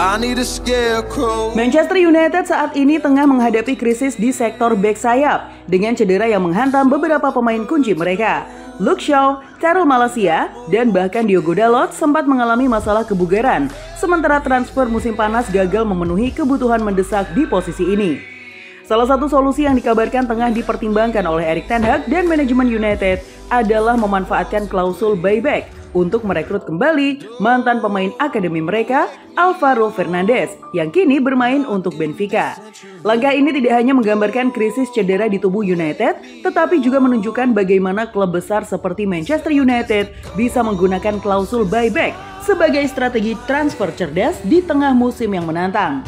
Manchester United saat ini tengah menghadapi krisis di sektor bek sayap dengan cedera yang menghantam beberapa pemain kunci mereka. Luke Shaw, Tyrell Malacia, dan bahkan Diogo Dalot sempat mengalami masalah kebugaran, sementara transfer musim panas gagal memenuhi kebutuhan mendesak di posisi ini. Salah satu solusi yang dikabarkan tengah dipertimbangkan oleh Erik ten Hag dan manajemen United adalah memanfaatkan klausul buyback untuk merekrut kembali mantan pemain akademi mereka, Alvaro Fernandes, yang kini bermain untuk Benfica. Langkah ini tidak hanya menggambarkan krisis cedera di tubuh United, tetapi juga menunjukkan bagaimana klub besar seperti Manchester United bisa menggunakan klausul buyback sebagai strategi transfer cerdas di tengah musim yang menantang.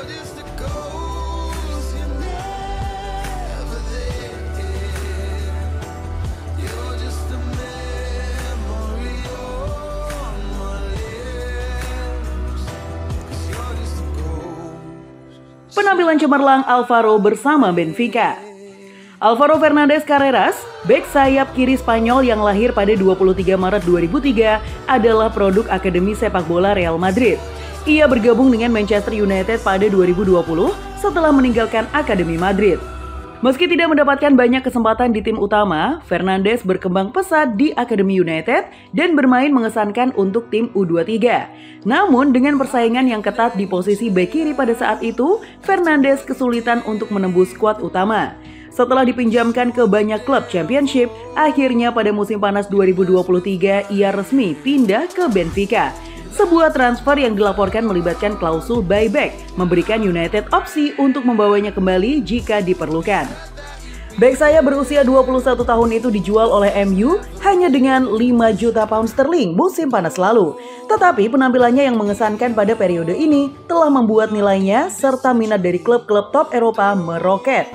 Penampilan cemerlang Alvaro bersama Benfica. Alvaro Fernandes Carreras, bek sayap kiri Spanyol yang lahir pada 23 Maret 2003, adalah produk Akademi Sepak Bola Real Madrid. Ia bergabung dengan Manchester United pada 2020 setelah meninggalkan Akademi Madrid. Meski tidak mendapatkan banyak kesempatan di tim utama, Fernandes berkembang pesat di Akademi United dan bermain mengesankan untuk tim U23. Namun dengan persaingan yang ketat di posisi bek kiri pada saat itu, Fernandes kesulitan untuk menembus skuad utama. Setelah dipinjamkan ke banyak klub Championship, akhirnya pada musim panas 2023 ia resmi pindah ke Benfica. Sebuah transfer yang dilaporkan melibatkan klausul buyback, memberikan United opsi untuk membawanya kembali jika diperlukan. Bek sayap berusia 21 tahun itu dijual oleh MU hanya dengan 5 juta pound sterling musim panas lalu. Tetapi penampilannya yang mengesankan pada periode ini telah membuat nilainya serta minat dari klub-klub top Eropa meroket.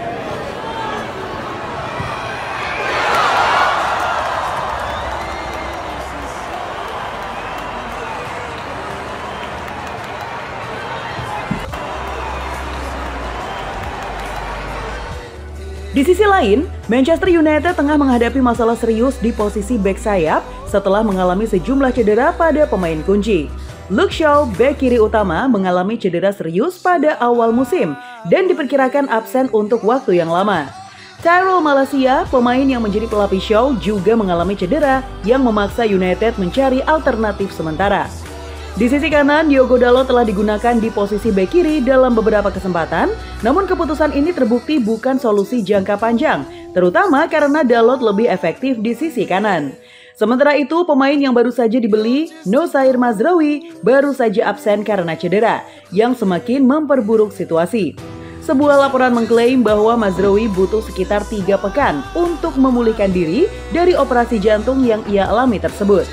Di sisi lain, Manchester United tengah menghadapi masalah serius di posisi bek sayap setelah mengalami sejumlah cedera pada pemain kunci. Luke Shaw, bek kiri utama, mengalami cedera serius pada awal musim dan diperkirakan absen untuk waktu yang lama. Tyrell Malacia, pemain yang menjadi pelapis Shaw, juga mengalami cedera yang memaksa United mencari alternatif sementara. Di sisi kanan, Diogo Dalot telah digunakan di posisi bek kiri dalam beberapa kesempatan, namun keputusan ini terbukti bukan solusi jangka panjang, terutama karena Dalot lebih efektif di sisi kanan. Sementara itu, pemain yang baru saja dibeli, Nosair Mazraoui, baru saja absen karena cedera, yang semakin memperburuk situasi. Sebuah laporan mengklaim bahwa Mazraoui butuh sekitar 3 pekan untuk memulihkan diri dari operasi jantung yang ia alami tersebut.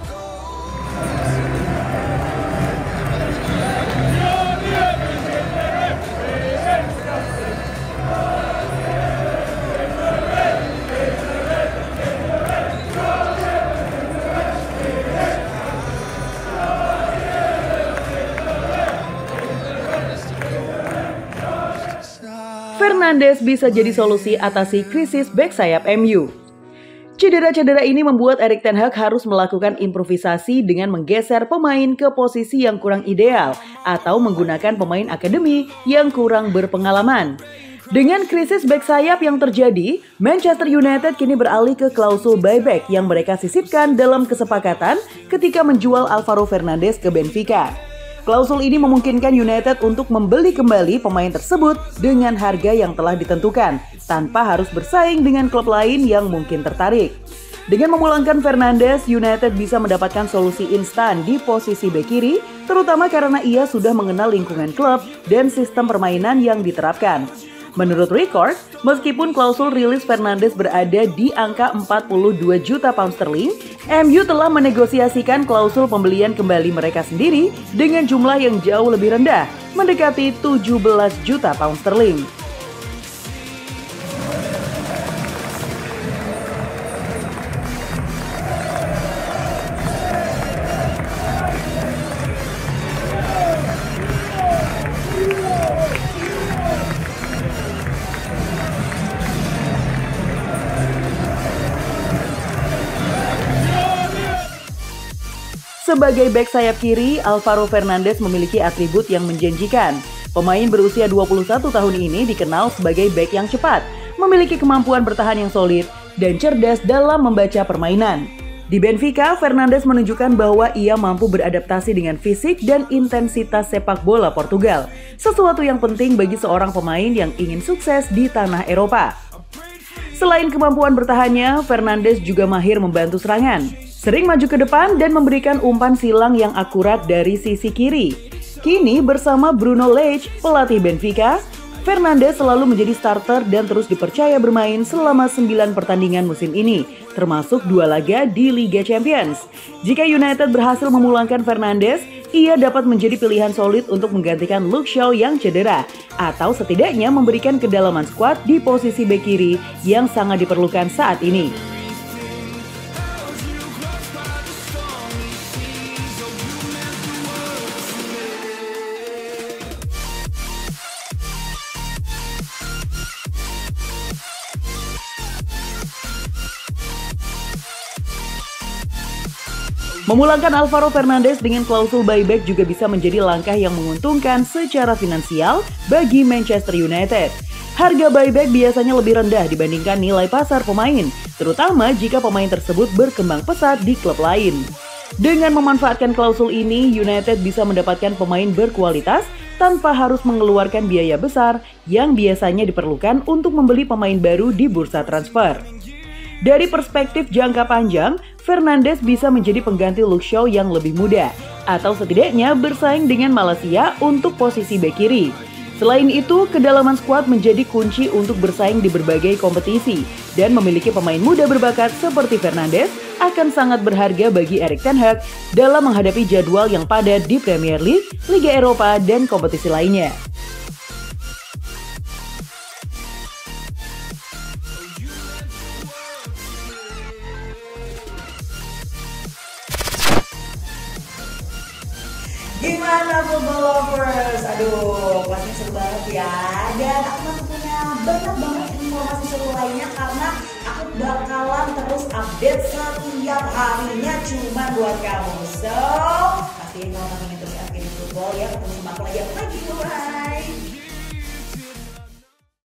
Fernandes bisa jadi solusi atasi krisis bek sayap MU. Cedera-cedera ini membuat Erik ten Hag harus melakukan improvisasi dengan menggeser pemain ke posisi yang kurang ideal atau menggunakan pemain akademi yang kurang berpengalaman. Dengan krisis bek sayap yang terjadi, Manchester United kini beralih ke klausul buyback yang mereka sisipkan dalam kesepakatan ketika menjual Alvaro Fernandes ke Benfica. Klausul ini memungkinkan United untuk membeli kembali pemain tersebut dengan harga yang telah ditentukan, tanpa harus bersaing dengan klub lain yang mungkin tertarik. Dengan memulangkan Fernandes, United bisa mendapatkan solusi instan di posisi bek kiri, terutama karena ia sudah mengenal lingkungan klub dan sistem permainan yang diterapkan. Menurut Record, meskipun klausul rilis Fernandes berada di angka 42 juta pound sterling, MU telah menegosiasikan klausul pembelian kembali mereka sendiri dengan jumlah yang jauh lebih rendah, mendekati 17 juta pound sterling. Sebagai bek sayap kiri, Alvaro Fernandes memiliki atribut yang menjanjikan. Pemain berusia 21 tahun ini dikenal sebagai bek yang cepat, memiliki kemampuan bertahan yang solid, dan cerdas dalam membaca permainan. Di Benfica, Fernandes menunjukkan bahwa ia mampu beradaptasi dengan fisik dan intensitas sepak bola Portugal, sesuatu yang penting bagi seorang pemain yang ingin sukses di tanah Eropa. Selain kemampuan bertahannya, Fernandes juga mahir membantu serangan. Sering maju ke depan dan memberikan umpan silang yang akurat dari sisi kiri. Kini bersama Bruno Lage, pelatih Benfica, Fernandes selalu menjadi starter dan terus dipercaya bermain selama 9 pertandingan musim ini, termasuk 2 laga di Liga Champions. Jika United berhasil memulangkan Fernandes, ia dapat menjadi pilihan solid untuk menggantikan Luke Shaw yang cedera, atau setidaknya memberikan kedalaman skuad di posisi bek kiri yang sangat diperlukan saat ini. Memulangkan Alvaro Fernandes dengan klausul buyback juga bisa menjadi langkah yang menguntungkan secara finansial bagi Manchester United. Harga buyback biasanya lebih rendah dibandingkan nilai pasar pemain, terutama jika pemain tersebut berkembang pesat di klub lain. Dengan memanfaatkan klausul ini, United bisa mendapatkan pemain berkualitas tanpa harus mengeluarkan biaya besar yang biasanya diperlukan untuk membeli pemain baru di bursa transfer. Dari perspektif jangka panjang, Fernandes bisa menjadi pengganti Luke Shaw yang lebih muda, atau setidaknya bersaing dengan Malaysia untuk posisi bek kiri. Selain itu, kedalaman skuad menjadi kunci untuk bersaing di berbagai kompetisi, dan memiliki pemain muda berbakat seperti Fernandes akan sangat berharga bagi Erik ten Hag dalam menghadapi jadwal yang padat di Premier League, Liga Eropa, dan kompetisi lainnya. Gimana football lovers? Aduh, pasti seru banget ya. Dan aku masih punya banyak banget informasi seru lainnya karena aku bakalan terus update setiap harinya cuma buat kamu. So, pastiin kamu ingin terus update football ya. Ketemu sama aku lagi.